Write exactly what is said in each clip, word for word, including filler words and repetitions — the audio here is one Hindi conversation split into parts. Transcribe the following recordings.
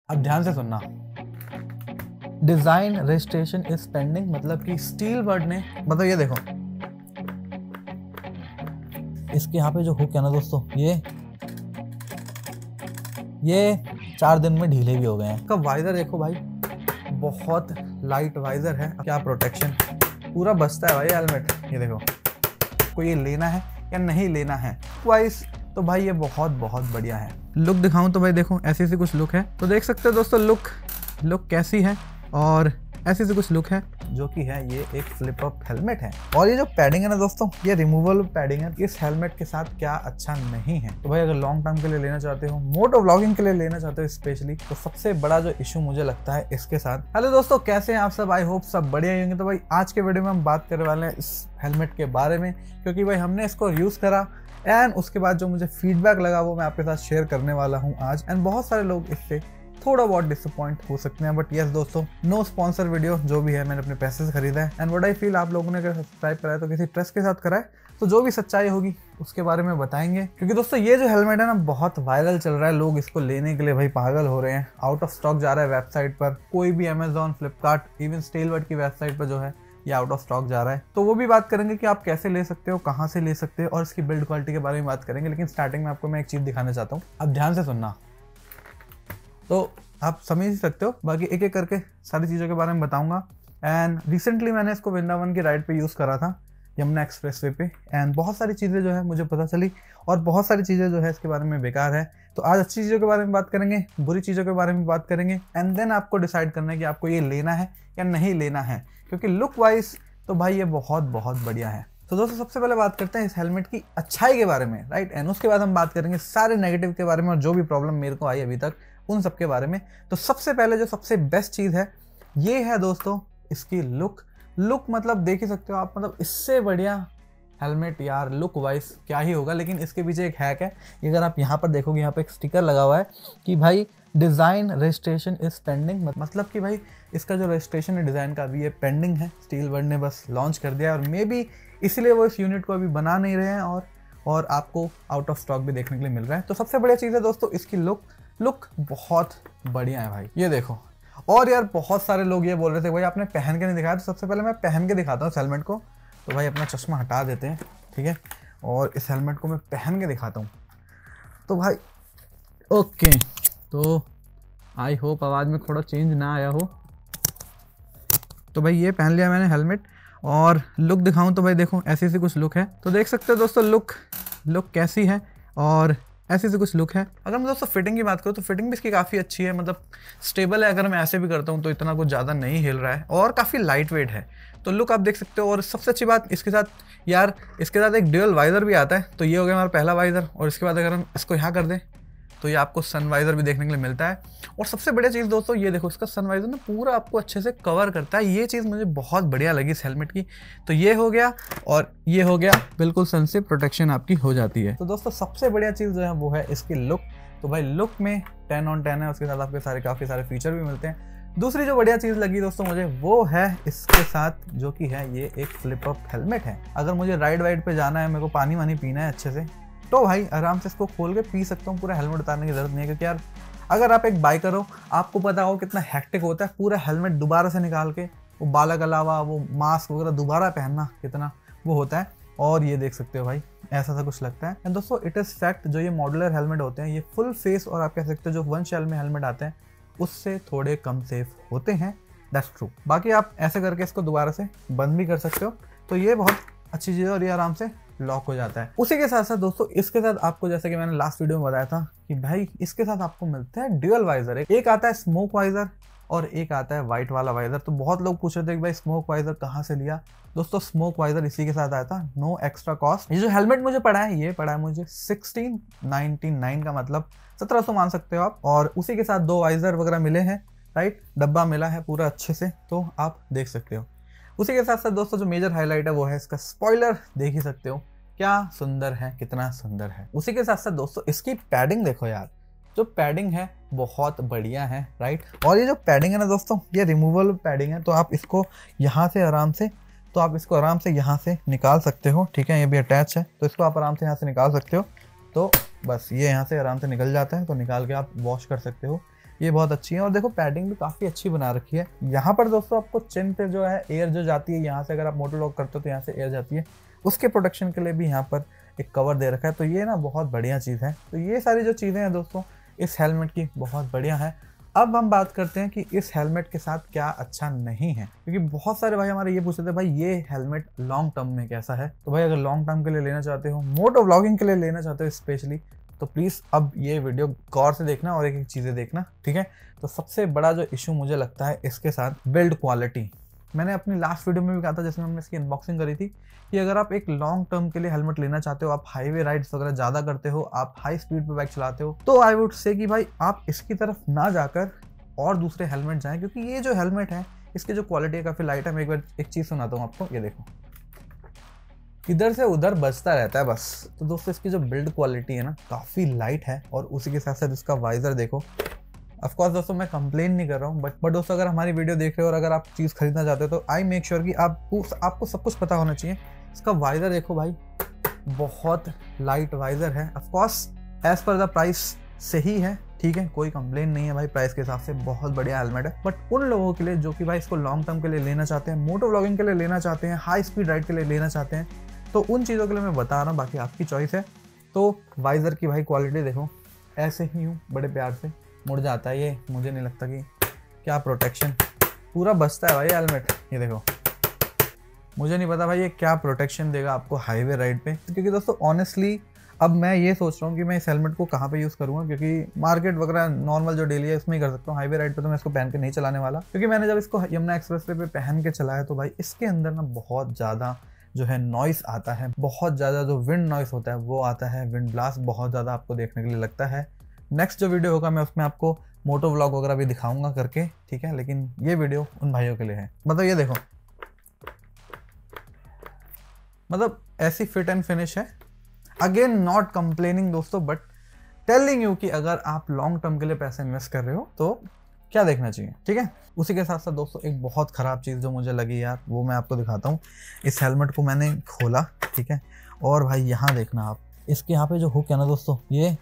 अब ध्यान से सुनना। डिजाइन रजिस्ट्रेशन इज पेंडिंग, मतलब कि स्टील बर्ड ने, मतलब ये देखो इसके यहाँ पे जो हुक है ना दोस्तों, ये ये चार दिन में ढीले भी हो गए हैं। इसका वाइजर देखो भाई, बहुत लाइट वाइजर है। क्या प्रोटेक्शन, पूरा बचता है भाई हेलमेट। ये देखो, को ये लेना है या नहीं लेना है वाइज, तो भाई ये बहुत बहुत बढ़िया है। लुक दिखाऊं तो भाई देखो ऐसी सी कुछ लुक है, तो देख सकते हो दोस्तों लुक लुक कैसी है, और ऐसी सी कुछ लुक है जो कि है ये एक फ्लिप अप हेलमेट है। और ये जो पैडिंग है ना दोस्तों, ये रिमूवेबल पैडिंग है। इस हेलमेट के साथ क्या अच्छा नहीं है, तो भाई अगर लॉन्ग टर्म के लिए लेना चाहते हो, मोटो व्लॉगिंग के लिए लेना चाहते हो स्पेशली, तो सबसे बड़ा जो इशू मुझे लगता है इसके साथ। हेलो दोस्तों, कैसे हैं आप सब? आई होप सब बढ़िया ही होंगे। तो भाई आज के वीडियो में हम बात करने वाले हैं इस हेलमेट के बारे में, क्योंकि भाई हमने इसको यूज करा एंड उसके बाद जो मुझे फीडबैक लगा वो मैं आपके साथ शेयर करने वाला हूँ आज। एंड बहुत सारे लोग इससे थोड़ा बहुत डिसअपॉइंट हो सकते हैं, बट यस दोस्तों, नो स्पॉन्सर वीडियो, जो भी है मैंने अपने पैसे से खरीदा है। एंड व्हाट आई फील, आप लोगों ने अगर सब्सक्राइब करा है तो किसी ट्रस्ट के साथ करा है, तो जो भी सच्चाई होगी उसके बारे में बताएंगे। क्योंकि दोस्तों ये जो हेलमेट है ना बहुत वायरल चल रहा है, लोग इसको लेने के लिए भाई पागल हो रहे हैं। आउट ऑफ स्टॉक जा रहा है वेबसाइट पर, कोई भी अमेजॉन, फ्लिपकार्ट, इवन स्टीलबर्ड की वेबसाइट पर जो है ये आउट ऑफ स्टॉक जा रहा है। तो वो भी बात करेंगे कि आप कैसे ले सकते हो, कहाँ से ले सकते हो, और इसकी बिल्ड क्वालिटी के बारे में बात करेंगे। लेकिन स्टार्टिंग में आपको मैं एक चीज दिखाना चाहता हूँ, अब ध्यान से सुनना, तो आप समझ ही सकते हो। बाकी एक एक करके सारी चीज़ों के बारे में बताऊंगा। एंड रिसेंटली मैंने इसको वृंदावन की राइड पे यूज़ करा था, यमुना एक्सप्रेसवे पे, एंड बहुत सारी चीज़ें जो है मुझे पता चली, और बहुत सारी चीज़ें जो है इसके बारे में बेकार है। तो आज अच्छी चीज़ों के बारे में बात करेंगे, बुरी चीज़ों के बारे में बात करेंगे, एंड देन आपको डिसाइड करना है कि आपको ये लेना है या नहीं लेना है। क्योंकि लुक वाइज तो भाई ये बहुत बहुत बढ़िया है। तो दोस्तों सबसे पहले बात करते हैं इस हेलमेट की अच्छाई के बारे में, राइट। एंड उसके बाद हम बात करेंगे सारे नेगेटिव के बारे में, और जो भी प्रॉब्लम मेरे को आई अभी तक उन सब के बारे में। तो सबसे पहले जो सबसे बेस्ट चीज़ है ये है दोस्तों इसकी लुक। लुक मतलब देख ही सकते हो आप, मतलब इससे बढ़िया हेलमेट यार लुक वाइज क्या ही होगा। लेकिन इसके पीछे एक हैक है, अगर आप यहाँ पर देखोगे, यहाँ पर एक स्टिकर लगा हुआ है कि भाई डिज़ाइन रजिस्ट्रेशन इज पेंडिंग, मतलब कि भाई इसका जो रजिस्ट्रेशन है डिज़ाइन का अभी ये पेंडिंग है। स्टीलबर्ड ने बस लॉन्च कर दिया, और मे बी इसलिए वो इस यूनिट को अभी बना नहीं रहे हैं, और और आपको आउट ऑफ स्टॉक भी देखने के लिए मिल रहा है। तो सबसे बढ़िया चीज़ है दोस्तों इसकी लुक। लुक बहुत बढ़िया है भाई, ये देखो। और यार बहुत सारे लोग ये बोल रहे थे भाई आपने पहन के नहीं दिखाया, तो सबसे पहले मैं पहन के दिखाता हूँ इस हेलमेट को। तो भाई अपना चश्मा हटा देते हैं, ठीक है, और इस हेलमेट को मैं पहन के दिखाता हूँ। तो भाई ओके, तो आई होप आवाज़ में थोड़ा चेंज ना आया हो। तो भाई ये पहन लिया मैंने हेलमेट, और लुक दिखाऊं तो भाई देखो ऐसी सी कुछ लुक है। तो देख सकते हो दोस्तों लुक लुक कैसी है, और ऐसी सी कुछ लुक है। अगर मैं दोस्तों फिटिंग की बात करूँ तो फिटिंग भी इसकी काफ़ी अच्छी है, मतलब स्टेबल है। अगर मैं ऐसे भी करता हूँ तो इतना कुछ ज़्यादा नहीं हिल रहा है, और काफ़ी लाइट वेट है। तो लुक आप देख सकते हो। और सबसे अच्छी बात इसके साथ यार, इसके साथ एक ड्यूअल वाइजर भी आता है। तो ये हो गया हमारा पहला वाइजर, और इसके बाद अगर हम इसको यहाँ कर दें तो ये आपको सनवाइजर भी देखने के लिए मिलता है। और सबसे बढ़िया चीज़ दोस्तों ये देखो, इसका सनवाइजर ना पूरा आपको अच्छे से कवर करता है। ये चीज़ मुझे बहुत बढ़िया लगी इस हेलमेट की। तो ये हो गया, और ये हो गया, बिल्कुल सन से प्रोटेक्शन आपकी हो जाती है। तो दोस्तों सबसे बढ़िया चीज़ जो है वो है इसकी लुक। तो भाई लुक में टेन ऑन टेन है, उसके साथ आपके सारे काफ़ी सारे फीचर भी मिलते हैं। दूसरी जो बढ़िया चीज़ लगी दोस्तों मुझे वो है इसके साथ, जो कि है ये एक फ्लिप अप हेलमेट है। अगर मुझे राइड वाइड पे जाना है, मेरे को पानी वानी पीना है अच्छे से, तो भाई आराम से इसको खोल के पी सकता हूँ। पूरा हेलमेट उतारने की जरूरत नहीं है, क्योंकि यार अगर आप एक बाइकर हो, आपको पता हो कितना हेक्टिक होता है पूरा हेलमेट दोबारा से निकाल के, वो बाला के अलावा वो मास्क वगैरह दोबारा पहनना कितना वो होता है। और ये देख सकते हो भाई ऐसा सा कुछ लगता है। एंड दोस्तों इट इज़ फैक्ट, जो ये मॉड्यूलर हेलमेट होते हैं ये फुल फेस, और आप कह सकते हो जो वन शेल में हेलमेट आते हैं उससे थोड़े कम सेफ होते हैं, दैट्स ट्रू। बाकी आप ऐसे करके इसको दोबारा से बंद भी कर सकते हो, तो ये बहुत अच्छी चीज़ है, और ये आराम से लॉक हो जाता है। उसी के साथ साथ दोस्तों इसके साथ आपको, जैसे कि मैंने लास्ट वीडियो में बताया था कि भाई इसके साथ आपको मिलता है ड्यूअल वाइजर। एक आता है स्मोक वाइजर, और एक आता है वाइट वाला वाइजर। तो बहुत लोग पूछ रहे थे कि भाई स्मोक वाइजर कहाँ से लिया। दोस्तों स्मोक वाइजर इसी के साथ आया था, नो एक्स्ट्रा कॉस्ट। ये जो हेलमेट मुझे पड़ा है, ये पड़ा है मुझे सिक्सटीन नाइनटी नाइन का, मतलब सत्रह सौ मान सकते हो आप। और उसी के साथ दो वाइजर वगैरह मिले हैं, राइट, डब्बा मिला है पूरा अच्छे से, तो आप देख सकते हो। उसी के साथ साथ दोस्तों जो मेजर हाईलाइट है वो है इसका स्पॉइलर, देख ही सकते हो क्या सुंदर है, कितना सुंदर है। उसी के साथ साथ दोस्तों इसकी पैडिंग देखो यार, जो पैडिंग है बहुत बढ़िया है, राइट। और ये जो पैडिंग है ना दोस्तों, ये रिमूवेबल पैडिंग है। तो आप इसको यहाँ से आराम से तो आप इसको आराम से यहाँ से निकाल सकते हो, ठीक है। ये भी अटैच है, तो इसको आप आराम से यहाँ से निकाल सकते हो। तो बस ये यहाँ से आराम से निकल जाता है, तो निकाल के आप वॉश कर सकते हो। ये बहुत अच्छी है और देखो पैडिंग भी काफ़ी अच्छी बना रखी है। यहाँ पर दोस्तों आपको चिन पे जो है एयर जो जाती है, यहाँ से अगर आप मोटर लॉक करते हो तो यहाँ से एयर जाती है, उसके प्रोटेक्शन के लिए भी यहाँ पर एक कवर दे रखा है। तो ये ना बहुत बढ़िया चीज़ है। तो ये सारी जो चीज़ें हैं दोस्तों इस हेलमेट की बहुत बढ़िया है। अब हम बात करते हैं कि इस हेलमेट के साथ क्या अच्छा नहीं है, क्योंकि बहुत सारे भाई हमारे ये पूछते थे भाई ये हेलमेट लॉन्ग टर्म में कैसा है। तो भाई अगर लॉन्ग टर्म के लिए लेना चाहते हो, मोटो व्लॉगिंग के लिए लेना चाहते हो स्पेशली, तो प्लीज़ अब ये वीडियो गौर से देखना और एक एक चीज़ें देखना, ठीक है। तो सबसे बड़ा जो इशू मुझे लगता है इसके साथ बिल्ड क्वालिटी। मैंने अपनी लास्ट वीडियो में भी कहा था जिसमें हमने इसकी अनबॉक्सिंग करी थी कि अगर आप एक लॉन्ग टर्म के लिए हेलमेट लेना चाहते हो, आप हाईवे राइड्स वगैरह ज़्यादा करते हो, आप हाई स्पीड पे बाइक चलाते हो, तो आई वुड से कि भाई आप इसकी तरफ ना जाकर और दूसरे हेलमेट जाएं, क्योंकि ये जो हेलमेट है इसकी जो क्वालिटी है काफ़ी लाइट है। मैं एक बार एक चीज़ सुनाता हूँ आपको, ये देखो इधर से उधर बजता रहता है बस। तो दोस्तों इसकी जो बिल्ड क्वालिटी है ना काफ़ी लाइट है और उसी के साथ साथ इसका वाइजर देखो। ऑफ कोर्स दोस्तों मैं कंप्लेन नहीं कर रहा हूँ, बट बट दोस्तों अगर हमारी वीडियो देख रहे हो और अगर आप चीज़ खरीदना चाहते हो तो आई मेक श्योर कि आपको आपको सब कुछ पता होना चाहिए। इसका वाइजर देखो भाई, बहुत लाइट वाइजर है। Of course as per the price सही है, ठीक है, कोई कंप्लेन नहीं है भाई, प्राइस के हिसाब से बहुत बढ़िया हेलमेट है। बट उन लोगों के लिए जो कि भाई इसको लॉन्ग टर्म के लिए लेना चाहते हैं, मोटो व्लॉगिंग के लिए लेना चाहते हैं, हाई स्पीड राइड के लिए लेना चाहते हैं, तो उन चीज़ों के लिए मैं बता रहा हूँ, बाकी आपकी चॉइस है। तो वाइजर की भाई क्वालिटी देखो, ऐसे ही हूँ बड़े प्यार से मुड़ जाता है ये, मुझे नहीं लगता कि क्या प्रोटेक्शन, पूरा बचता है भाई हेलमेट। ये देखो, मुझे नहीं पता भाई ये क्या प्रोटेक्शन देगा आपको हाईवे राइड पे, क्योंकि दोस्तों ऑनेस्टली अब मैं ये सोच रहा हूँ कि मैं इस हेलमेट को कहाँ पे यूज़ करूँगा, क्योंकि मार्केट वगैरह नॉर्मल जो डेली है उसमें ही कर सकता हूँ। हाईवे राइड पे तो मैं इसको पहन के नहीं चलाने वाला, क्योंकि मैंने जब इसको यमुना एक्सप्रेस वे पे पहन के चलाया तो भाई इसके अंदर ना बहुत ज़्यादा जो है नॉइस आता है, बहुत ज़्यादा जो विंड नॉइस होता है वो आता है, विंड ब्लास्ट बहुत ज़्यादा आपको देखने के लिए लगता है। नेक्स्ट जो वीडियो होगा मैं उसमें आपको मोटो व्लॉग वगैरह भी दिखाऊंगा करके, ठीक है, लेकिन ये वीडियो उन भाइयों के लिए है। मतलब ये देखो, मतलब ऐसी फिट एंड फिनिश है। अगेन नॉट कंप्लेनिंग दोस्तों, बट टेलिंग यू कि अगर आप लॉन्ग टर्म के लिए पैसे इन्वेस्ट कर रहे हो तो क्या देखना चाहिए, ठीक है। उसी के साथ साथ दोस्तों एक बहुत ख़राब चीज़ जो मुझे लगी यार, वो मैं आपको दिखाता हूँ। इस हेलमेट को मैंने खोला, ठीक है, और भाई यहाँ देखना आप, इसके यहाँ पे जो हुक है ना दोस्तों, ये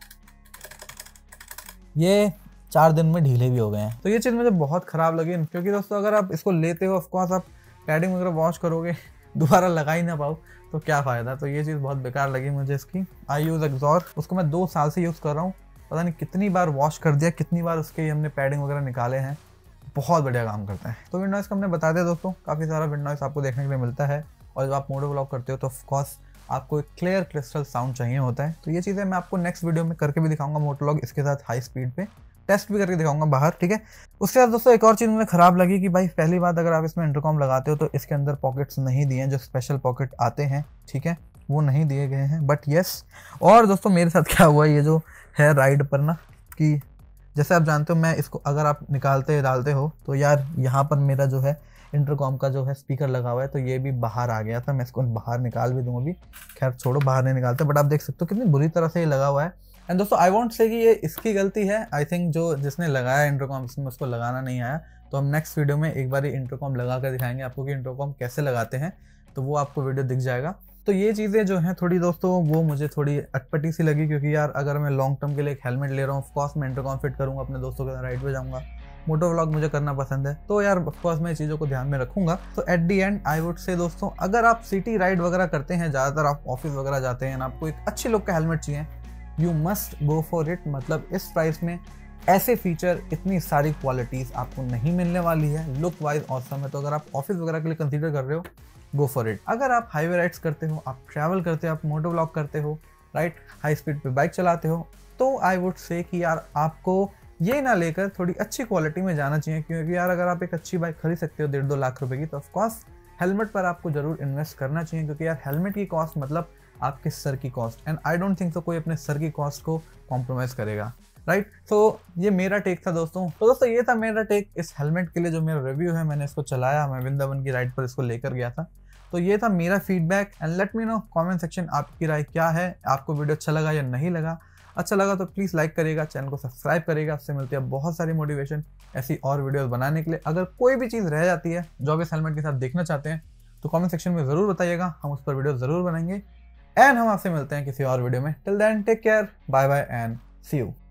ये चार दिन में ढीले भी हो गए हैं। तो ये चीज़ मुझे बहुत ख़राब लगी, क्योंकि दोस्तों अगर आप इसको लेते हो, ऑफकोर्स आप पैडिंग वगैरह वॉश करोगे, दोबारा लगा ही ना पाओ तो क्या फ़ायदा। तो ये चीज़ बहुत बेकार लगी मुझे इसकी। आई यूज़ एक्सॉर, उसको मैं दो साल से यूज़ कर रहा हूँ, पता नहीं कितनी बार वॉश कर दिया, कितनी बार उसके हमने पैडिंग वगैरह निकाले हैं, बहुत बढ़िया काम करता है। तो विंड नॉइस का हमने बता दिया दोस्तों, काफ़ी सारा विंड नॉइस आपको देखने के लिए मिलता है, और जब आप मोटो व्लॉग करते हो तो ऑफकोर्स आपको एक क्लियर क्रिस्टल साउंड चाहिए होता है। तो ये चीज़ें मैं आपको नेक्स्ट वीडियो में करके भी दिखाऊंगा, मोटो व्लॉग इसके साथ हाई स्पीड पे टेस्ट भी करके दिखाऊंगा बाहर, ठीक है। उसके बाद दोस्तों एक और चीज़ मुझे खराब लगी कि भाई पहली बात, अगर आप इसमें इंटरकॉम लगाते हो तो इसके अंदर पॉकेट्स नहीं दिए हैं, जो स्पेशल पॉकेट आते हैं, ठीक है, वो नहीं दिए गए हैं। बट यस, और दोस्तों मेरे साथ क्या हुआ, ये जो है राइड पर ना, कि जैसे आप जानते हो मैं इसको अगर आप निकालते डालते हो तो यार यहाँ पर मेरा जो है इंटरकॉम का जो है स्पीकर लगा हुआ है, तो ये भी बाहर आ गया था। मैं इसको बाहर निकाल भी दूंगा, अभी खैर छोड़ो, बाहर नहीं निकालते, बट आप देख सकते हो कितनी बुरी तरह से ये लगा हुआ है। एंड दोस्तों आई वॉन्ट से कि ये इसकी गलती है, आई थिंक जो जिसने लगाया इंटरकॉम, इसमें उसको लगाना नहीं आया। तो हम नेक्स्ट वीडियो में एक बार इंटरकॉम लगा कर दिखाएंगे आपको कि इंटरकॉम कैसे लगाते हैं, तो वो आपको वीडियो दिख जाएगा। तो ये चीज़ें जो हैं थोड़ी दोस्तों वो मुझे थोड़ी अटपटी सी लगी, क्योंकि यार अगर मैं लॉन्ग टर्म के लिए एक हेलमेट ले रहा हूँ, ऑफकोर्स मैं इंटरकॉम फिट करूँगा, अपने दोस्तों के साथ राइड पे जाऊँगा, मोटो व्लॉग मुझे करना पसंद है, तो यार ऑफकोर्स मैं चीज़ों को ध्यान में रखूंगा। तो at the end I would say दोस्तों, अगर आप सिटी राइड वगैरह करते हैं, ज़्यादातर आप ऑफिस वगैरह जाते हैं, आपको एक अच्छे लुक का हेलमेट चाहिए, you must go for it. मतलब इस प्राइस में ऐसे फीचर, इतनी सारी क्वालिटीज़ आपको नहीं मिलने वाली है, लुक वाइज ऑसम है। तो अगर आप ऑफिस वगैरह के लिए कंसीडर कर रहे हो, गो फॉर इट। अगर आप हाईवे राइड्स करते हो, आप ट्रैवल करते हो, आप मोटो व्लॉग करते हो, राइट, हाई स्पीड पे बाइक चलाते हो, तो आई वुड से कि यार आपको ये ना लेकर थोड़ी अच्छी क्वालिटी में जाना चाहिए, क्योंकि यार अगर आप एक अच्छी बाइक खरीद सकते हो डेढ़ दो लाख रुपए की, तो ऑफकोर्स हेलमेट पर आपको जरूर इन्वेस्ट करना चाहिए, क्योंकि यार हेलमेट की कॉस्ट मतलब आपके सर की cost, and I don't think so कोई अपने सर की कॉस्ट को कॉम्प्रोमाइज़ करेगा, राइट। तो ये मेरा टेक था दोस्तों। तो दोस्तों ये था मेरा टेक इस हेलमेट के लिए, जो मेरा रिव्यू है, मैंने इसको चलाया, मैं वृंदावन की राइड पर इसको लेकर गया था। तो ये था मेरा feedback, and let me know comment section आपकी राय क्या है, आपको वीडियो अच्छा लगा या नहीं लगा। अच्छा लगा तो प्लीज़ लाइक करिएगा, चैनल को सब्सक्राइब करिएगा, उससे मिलती है बहुत सारी मोटिवेशन ऐसी और वीडियोस बनाने के लिए। अगर कोई भी चीज़ रह जाती है जो आप इस हेलमेट के साथ देखना चाहते हैं तो कमेंट सेक्शन में ज़रूर बताइएगा, हम उस पर वीडियो ज़रूर बनाएंगे। एंड हम आपसे मिलते हैं किसी और वीडियो में। Till then take care, bye bye and see you.